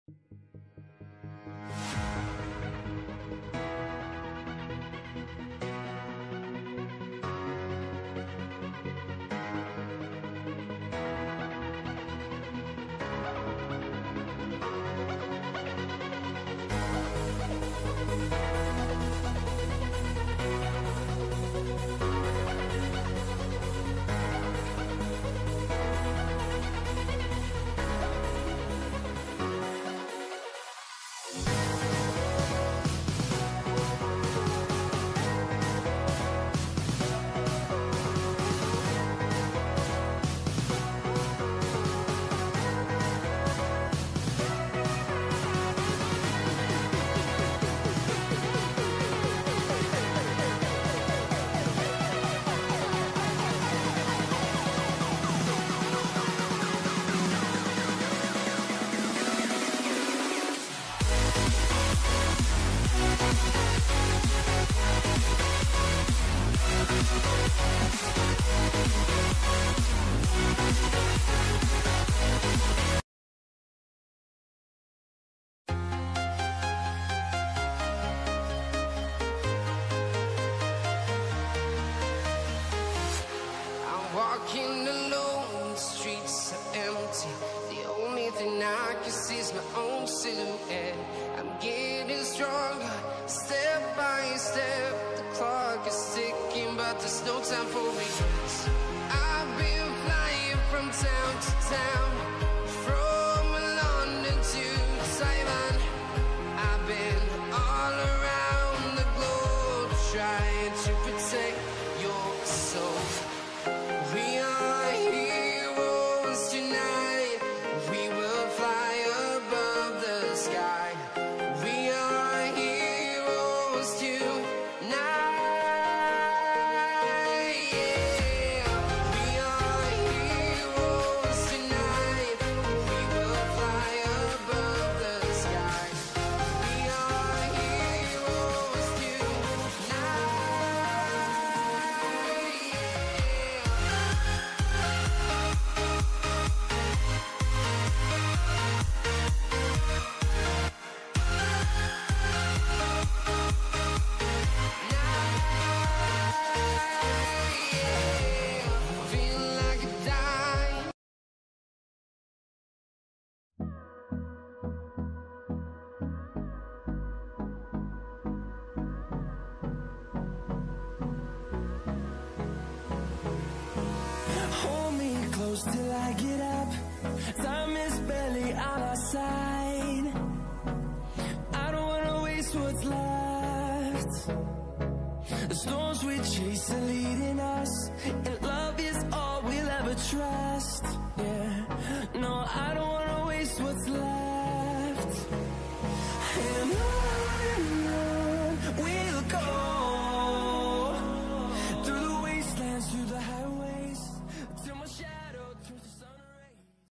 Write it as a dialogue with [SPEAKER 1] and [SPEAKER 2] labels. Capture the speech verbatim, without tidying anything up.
[SPEAKER 1] Walking alone, the streets are empty. The only thing I can see is my own silhouette. I'm getting stronger, step by step. The clock is ticking, but there's no time for regrets. I've been flying from town to town, from London to Taiwan. I've been all around the globe, trying to protect your soul. We are heroes tonight. We will fly above the sky. We are heroes tonight. Yeah. We are heroes tonight. We will fly above the sky. We are heroes tonight.
[SPEAKER 2] Hold me close till I get up. Time is barely on our side. I don't wanna waste what's left. The storms we chase are leading us, and love is all we'll ever trust. Yeah, no, I don't wanna waste what's left.